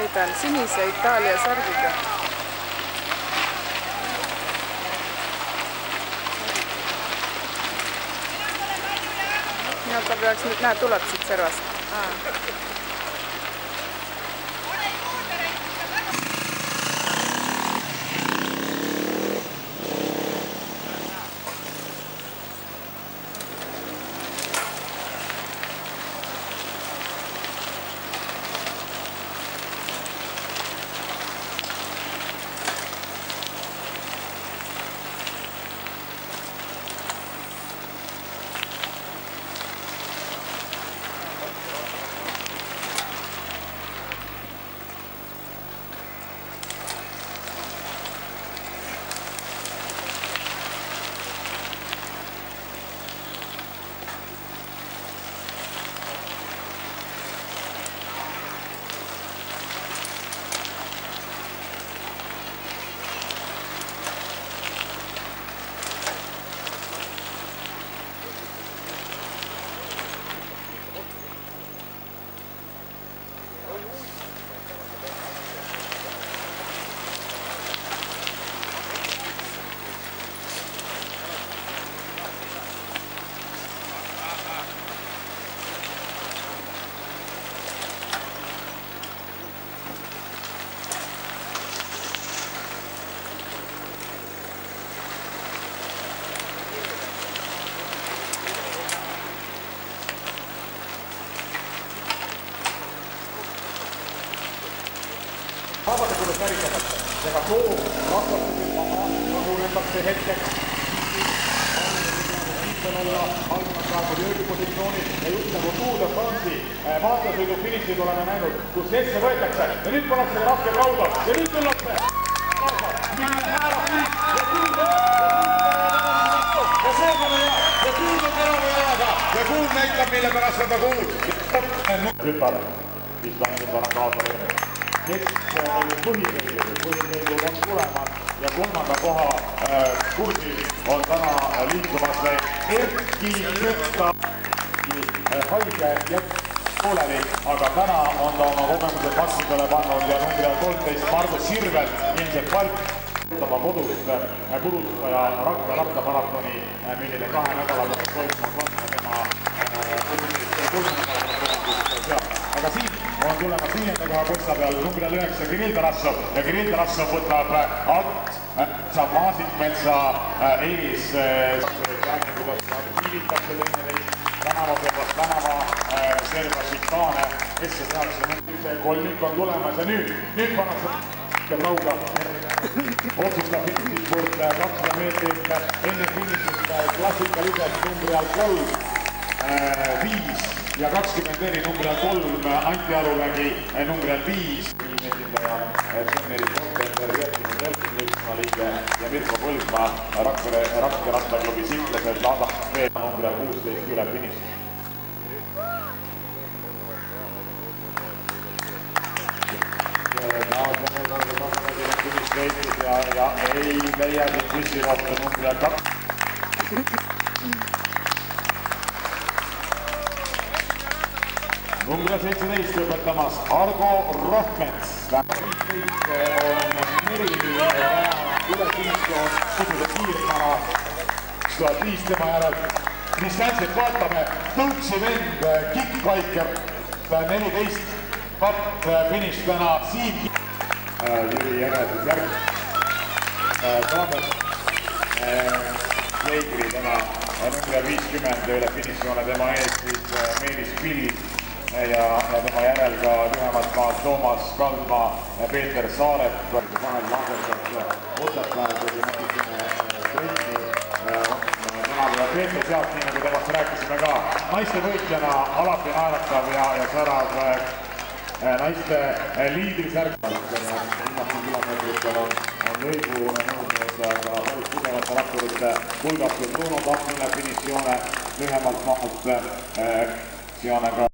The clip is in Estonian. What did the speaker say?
on sinise Itaalia särgiga. No ta peaks nüüd, näe, tuleb siit servast. Vaabasekuudest väritatakse, seega soov rasvastusid maha, rahunetakse hetkeks. Viimsel olla algab praegu jõugipositsiooni ja just nagu Tour de France'i maatlasõidu finišid oleme näinud, kus esse võetakse ja nüüd pannakse raske kauda ja nüüd tullakse kaasa. Nüüd häärab liik ja kuul on terave jalaga ja kuul näitab, mille pärast on ta kuul. Kütar, Islandil on kaasa löönud. Kes põhimeeldud on tulemas ja kolmanda koha kursil on täna liikumas Erki Kötta haige jätt pooleli, aga täna on ta oma kogemused maksidele pannud ja numbri 13 Margus Sirvel ilmselt valg pudustaja Rakvere maratoni, millele 2 nädalal toimumas on ja tema aga siin on tulemas 5. koha potsa peal numbri 9 Kirill Tarassov ja Kirill Tarassov võtab alt Maasikmetsa ees hiilitakse teineteist tänavaserbast tänava serva šikaane esse tehakse kolmik on tulemas ja nüüd pannakse rauga otsustab finišispurt 200 meetrit enne finišist klassikalised numbri all 3 5 ja 24 numbri all 3 Anti Alumägi numbri all 5 esindaja Senneri Kontender, Jõhtinud Jõhtinud liige ja Mirko Põldmaa Rakvere rattaklubi Siklased laadab veel numbri all 16 üle finišist. Naaslemine on tasakadil finiš reitis ja ei leia siin püssi kohta numbri all 2. Numbri 17 lõpetamas Argo Rohmets. 15 on Merili üle finisjoon kusude kiirmana 2005 tema järel. Distantselt vaatame tõuksi vend Kick-Biker 14 patt finiš täna Siim Jüri Jäneses järg. Saamet Leigri täna numbri 50 üle finišjoone tema ees siis Meelis Pilis ja tema järel ka lühemalt maad Toomas Kaldmaa, Peeter Saarep. Vahel langerdas Otsapäev, kui natukene trenni. Peeter sealt, nii nagu temast rääkisime ka, naiste võitjana alati naeratav ja särav naiste liidrisärg. Viimasel kilomeetritel on lõigu nõudnud ka päris tugevate rakkurite hulgas kui Bruno Tapmine finišjoone lühemalt maalt Sione ka